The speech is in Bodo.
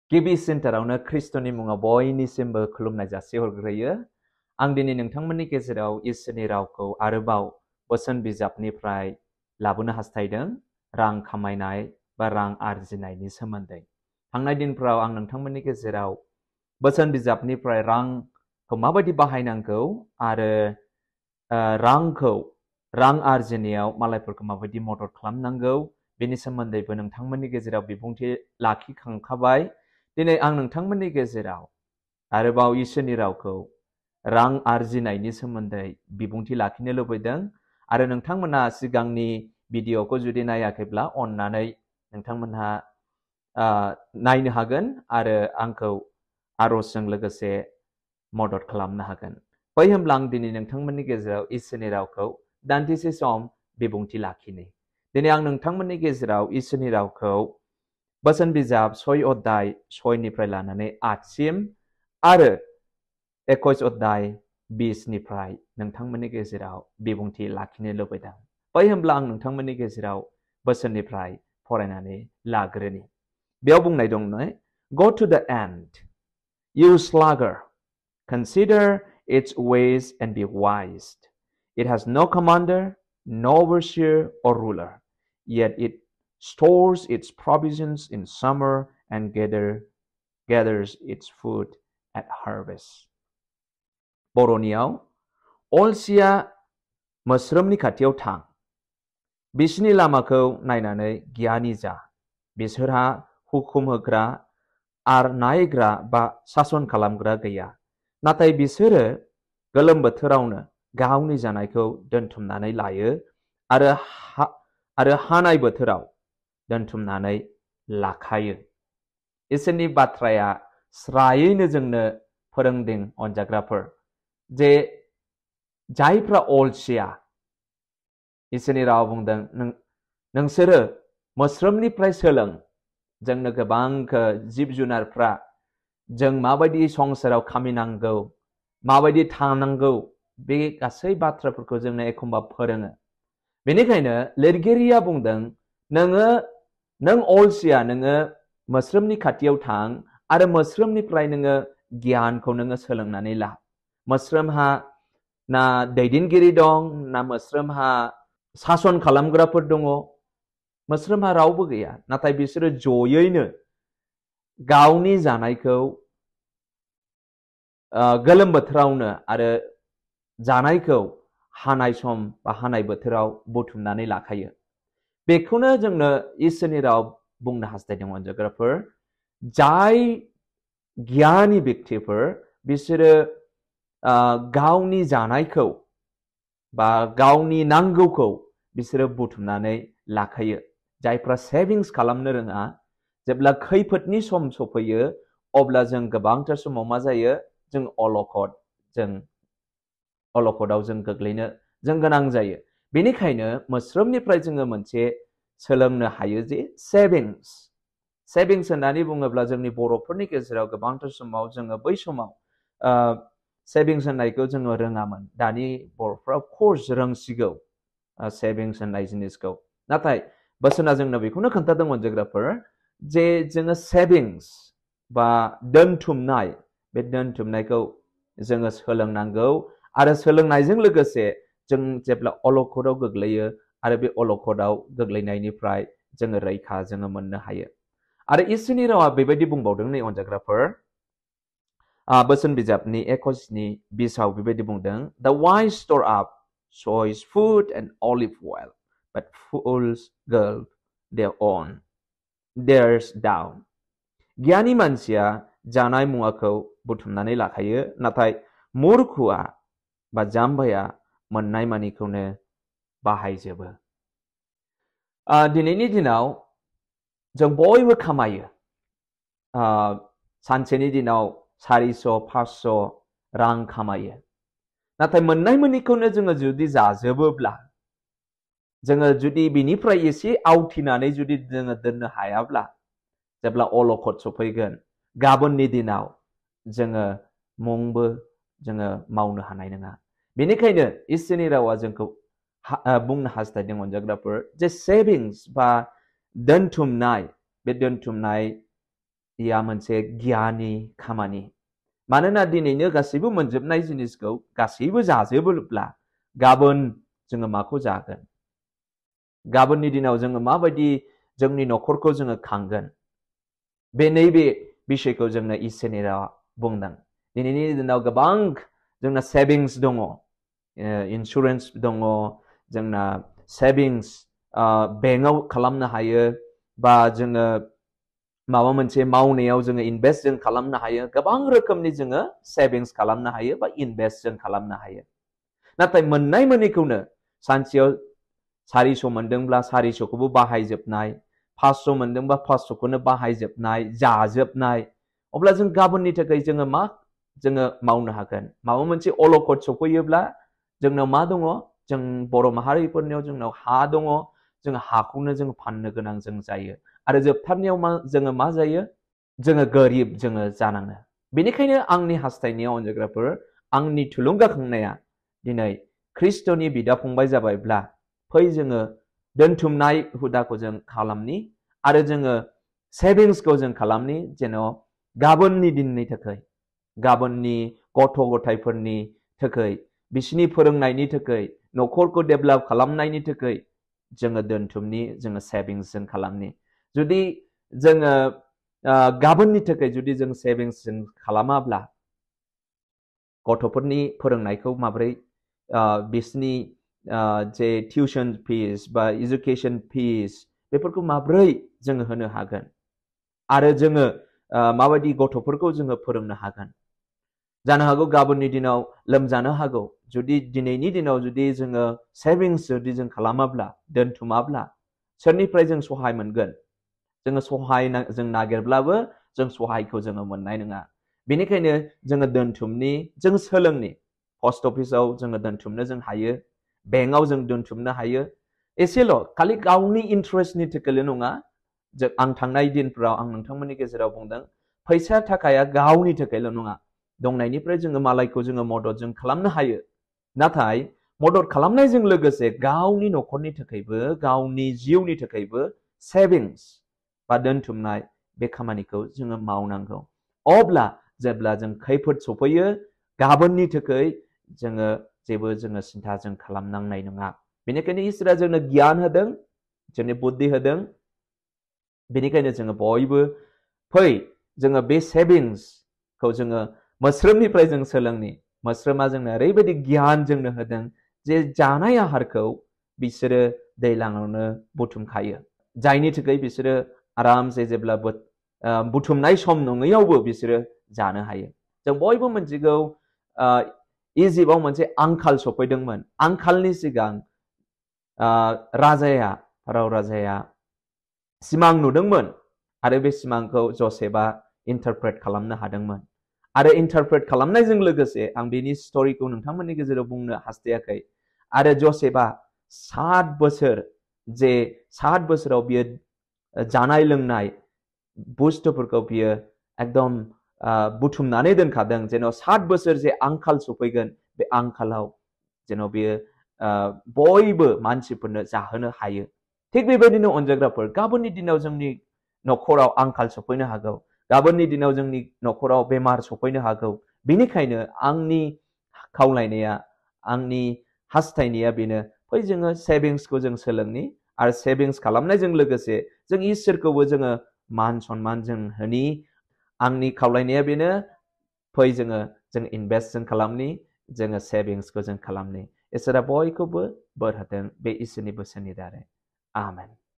गिबि सेन्टारावनो ख्रिस्ट'नि मुङाव बयनिसिमबो खुलुमनाय जासिहरग्रोयो। आं दिनै नोंथांमोननि गेजेराव इसोरनि रावखौ आरोबाव बोसोन बिजाबनिफ्राय लाबोनो हास्थायदों, रां खामायनाय बा रां आरजिनायनि सोमोन्दै। थांनाय दिनफोराव आं नोंथांमोननि गेजेराव बोसोन बिजाबनिफ्राय रांखौ माबायदि बाहायनांगौ आरो रां आरजिनायाव मालायफोरखौ माबायदि मदद खालामनांगौ बेनि सोमोन्दैबो नोंथांमोननि गेजेराव बिबुंथि लाखिखांखाबाय। दिनै आं नोंथांमोननि गेजेराव आरोबाव इसोरनि रावखौ रां आरजिनायनि सोमोन्दै बिबुंथि लाखिनो लुबैदों। आरो नोंथांमोनहा सिगांनि भिडिअखौ जुदि नायाखैब्ला अन्नानै नोंथांमोनहा नायनो हागोन आरो आंखौ आरजजों लोगोसे मदद खालामनो हागोन। बै होमब्ला आं दिनै नोंथांमोननि गेजेराव इसोरनि रावखौ दान्दिसे सम बिबुंथि लाखिनि। दिनै आं नोंथांमोननि गेजेराव इसोरनि रावखौ बोसोन बिजाब 6 अध्याय 6निफ्राय लानानै 8सिम आरो 21 अध्याय 20निफ्राय नोंथांमोननि गेजेराव बिबुंथि लाखिनो लुबैदों। बै होमब्ला आं नोंथांमोननि गेजेराव बोसोननिफ्राय फरायनानै लाग्रोनि। बेयाव बुंनाय दंनो, Go to the end, you sluggard, consider its ways and be wise. It has no commander, no overseer or ruler, yet it stores its provisions in summer and gathers its food at harvest. बर'नियाव, अलसिया मोस्रोमनि खाथियाव थां, बिसोरनि लामाखौ नायनानै गियानि जा। बिसोरहा हुकुम होग्रा आरो नायग्रा बा सासन खालामग्रा गैया, नाथाय बिसोरो गोलोम बोथोरावनो गावनि जानायखौ दोनथुमनानै लायो आरो हानाय बोथोराव दोनथुमनानै लाखायो। इसोरनि बाथ्राया स्रायैनो जोंनो फोरोंदों अनजाग्राफोर, जे जायफ्रा अलसिया, इसोरनि राव बुंदों, नोंसोरो मोस्रोमनिफ्राय सोलों। जोंनो गोबां जिब जुनारफ्रा जों माबायदि संसाराव खामिनांगौ, माबायदि थानांगौ, बे गासै बाथ्राफोरखौ जोंनो एखमबा फोरोङो। बेनिखायनो लिरगिरिया बुंदों, नों अलसिया, नोङो मोस्रोमनि खाथियाव थां आरो मोस्रोमनिफ्राय नोङो गियानखौ नोङो सोलोंनानै ला। मोस्रोमहा ना दैदेनगिरि दं, ना मोस्रोमहा सासन खालामग्राफोर दङ। मोस्रोमहा रावबो गैया, नाथाय बिसोरो जयैनो गावनि जानायखौ गोलोम बोथोरावनो आरो जानायखौ हानाय सम बा हानाय बोथोराव बुथुमनानै लाखायो। बेखौनो जोंनो इसोरनि राव बुंनो हास्थायदों अनजाग्राफोर, जाय गियानि व्यक्तिफोर बिसोरो गावनि जानायखौ बा गावनि नांगौखौ बिसोरो बुथुमनानै लाखायो। जायफ्रा सेभिंस खालामनो रोङा, जेब्ला खैफोदनि सम सफैयो अब्ला जों गोबांथार समाव मा जायो, जों अलखदाव जों गोग्लैनो जों गोनां जायो। बेनिखायनो मोस्रोमनिफ्राय जोङो मोनसे सोलोंनो हायो जे सेभिंस होननानै बुङोब्ला जोंनि बर'फोरनि गेजेराव गोबांथार समाव जोङो बै समाव सेभिंस होननायखौ जोङो रोङामोन। दानि बर'फ्रा कर्स रोंसिगौ सेभिंस होननाय जिनिसखौ। नाथाय बोसोना जोंनो बेखौनो खोन्थादों अनजाग्राफोर, जे जोङो सेभिंस बा दोनथुमनाय, बे दोनथुमनायखौ जोङो सोलोंनांगौ आरो सोलोंनायजों लोगोसे जों जेब्ला अलखदाव गोग्लैयो आरो बे अलखदाव गोग्लैनायनिफ्राय जोङो रैखा जोङो मोननो हायो। आरो इसोरनि रावा बेबायदि बुंबावदों नै अनजाग्राफोर, बोसोन बिजाबनि 21:20आव बेबायदि बुंदों, The wise store up choice food and olive oil, but fools gulp theirs down. गियानि मानसिया जानाय मुवाखौ बुथुमनानै लाखायो, नाथाय मुर्खुआ बा जाम्बाया मोननाय मानिखौनो बाहायजोबो। दिनैनि दिनाव जों बयबो खामायो। सानसेनि दिनाव 400-500 रां खामायो। नाथाय मोननाय मोनिखौनो जोङो जुदि जाजोबोब्ला, जोङो जुदि बिनिफ्राय एसे आवथिनानै जुदि जोङो दोननो हायाब्ला, जेब्ला अलखद सफैगोन गाबोननि दिनाव जोङो मुंबो जोङो मावनो हानाय नङा। बेनिखायनो इसोरनि रावा जोंखौ बुंनो हास्थायदों अनजाग्राफोर, जे सेभिंस बा दोनथुमनाय, बे दोनथुमनाय या मोनसे गियाननि खामानि मानोना दिनैनो गासैबो मोनजोबनाय जिनिसखौ गासैबो जाजोबोब्ला गाबोन जोङो माखौ जागोन गाबोननि दिनाव जोङो माबायदि जोंनि न'खरखौ जोङो खांगोन बे नैबे बिषयखौ जोंनो इसोरनि रावा बुंदों दिनैनि दिनाव गोबां जोंना सेभिंस दङ इन्सुरेन्स दङ जोंना सेभिंस बेंकआव खालामनो हायो बा जोङो माबा मोनसे मावनायाव जोङो इनभेस्ट जों खालामनो हायो गोबां रोखोमनि जोङो सेभिंस खालामनो हायो बा इनभेस्ट जों खालामनो हायो नाथाय मोननाय मोनैखौनो सानसेयाव 400 मोनदोंब्ला 400खौबो बाहायजोबनाय 500 मोनदोंबा 500खौनो बाहायजोबनाय जाजोबनाय अब्ला जों गाबोननि थाखाय जोङो मा जोङो मावनो हागोन माबा मोनसे अलखद सफैयोब्ला जोंनाव मा दङ जों बर' माहारिफोरनियाव जोंनाव हा दङ जों हाखौनो जों फाननो गोनां जों जायो आरो जोबथारनायाव जोङो मा जायो जोङो गोरिब जोङो जानाङो बेनिखायनो आंनि हास्थायनायाव अनजायग्राफोर आंनि थुलुंगाखांनाया दिनै ख्रिस्ट'नि बिदा फंबाय जाबायब्ला फै जोङो दोनथुमनाय हुदाखौ जों खालामनि आरो जोङो सेभिंसखौ जों खालामनि जेन' गाबोननि दिननि थाखाय गाबोननि गथ' गथायफोरनि थाखाय बिसिनि फोरोंनायनि थाखाय न'खरखौ डेभेलप खालामनायनि थाखाय जोङो दोनथुमनि जोङो सेभिंस जों खालामनि जुदि जोङो गाबोननि थाखाय जुदि जों सेभिंस जों खालामाब्ला गथ'फोरनि फोरोंनायखौ माबोरै बिसिनि जे टिउसन फिस बा एजुकेशन फिस बेफोरखौ माबोरै जोङो होनो हागोन आरो जोङो माबायदि गथ'फोरखौ जोङो फोरोंनो हागोन जानो हागौ गाबोननि दिनाव लोमजानो हागौ जुदि दिनैनि दिनाव जुदि जोङो सेभिंस जुदि जों खालामाब्ला दोनथुमाब्ला सोरनिफ्राय जों सहाय मोनगोन जोङो सहाय जों नागिरब्लाबो जों सहायखौ जोङो मोननाय नङा बेनिखायनो जोङो दोनथुमनि जों सोलोंनि पस्ट अफिसाव जोङो दोनथुमनो जों हायो बेंकआव जों दोनथुमनो हायो एसेल' खालि गावनि इन्ट्रेस्टनि थाखायल' नङा आं थांनाय दिनफोराव आं नोंथांमोननि गेजेराव बुंदों फैसा थाखाया गावनि थाखायल' नङा दंनायनिफ्राय जोङो मालायखौ जोङो मदद जों खालामनो हायो नाथाय मदद खालामनायजों लोगोसे गावनि न'खरनि थाखायबो गावनि जिउनि थाखायबो सेभिंस बा दोनथुमनाय बे खामानिखौ जोङो मावनांगौ अब्ला जेब्ला जों खैफोद सफैयो गाबोननि थाखाय जोङो जेबो जोङो सिन्था जों खालामनांनाय नङा बेनिखायनो इसोरा जोंनो गियान होदों जोंनो बुद्धि होदों बेनिखायनो जोङो बयबो फै जोङो बे सेभिंसखौ जोङो मोस्रोमनिफ्राय जों सोलोंनि मोस्रोमा जोंनो ओरैबायदि गियान जोंनो होदों जे जानाय आहारखौ बिसोरो दैज्लाङावनो बुथुमखायो जायनि थाखाय बिसोरो आरामसे जेब्ला बुथुमनाय सम नङैयावबो बिसोरो जानो हायो जों बयबो मोनथिगौ इजिप्टआव मोनसे आंखाल सफैदोंमोन आंखालनि सिगां फाराव राजाया सिमां नुदोंमोन आरो बे सिमांखौ जसेफआ इन्टारप्रेट खालामनो हादोंमोन आरो इन्टारप्रेट खालामनायजों लोगोसे आं बेनि स्ट'रिखौ नोंथांमोननि गेजेराव बुंनो हास्थायाखै आरो जसेफआ 7 बोसोर जे 7 बोसोराव बियो जानाय लोंनाय बुस्थुफोरखौ बियो एकदम बुथुमनानै दोनखादों जेन' 7 बोसोर जे आंखाल सफैगोन बे आंखालाव जेन' बियो बयबो मानसिफोरनो जाहोनो हायो थिग बेबायदिनो अनजायग्राफोर गाबोननि दिनाव जोंनि न'खराव आंखाल सफैनो हागौ गाबोननि दिनाव जोंनि न'खराव बेमार सफैनो हागौ बेनिखायनो आंनि खावलायनाया आंनि हास्थायनाया बेनो फै जोङो सेभिंसखौ जों सोलोंनि आरो सेभिंस खालामनायजों लोगोसे जों इसोरखौबो जोङो मान सनमान जों होनि आंनि खावलायनाया बेनो फै जों इनभेस्ट जों खालामनि जोङो सेभिंसखौ जों खालामनि इसोरा बयखौबो बोर होथों बे इसोरनि बोसोननि दारै आमेन